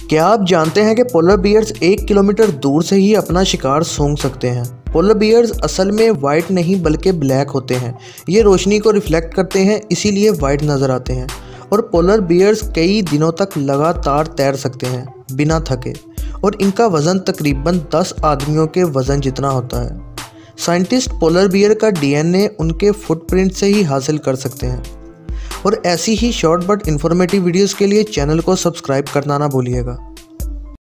क्या आप जानते हैं कि पोलर बियर्स 1 किलोमीटर दूर से ही अपना शिकार सूंघ सकते हैं। पोलर बियर्स असल में वाइट नहीं बल्कि ब्लैक होते हैं। ये रोशनी को रिफ्लेक्ट करते हैं, इसीलिए वाइट नज़र आते हैं। और पोलर बियर्स कई दिनों तक लगातार तैर सकते हैं बिना थके, और इनका वज़न तकरीबन 10 आदमियों के वज़न जितना होता है। साइंटिस्ट पोलर बियर का DNA उनके फुटप्रिंट से ही हासिल कर सकते हैं। और ऐसी ही शॉर्ट बट इन्फॉर्मेटिव वीडियोस के लिए चैनल को सब्सक्राइब करना ना भूलिएगा।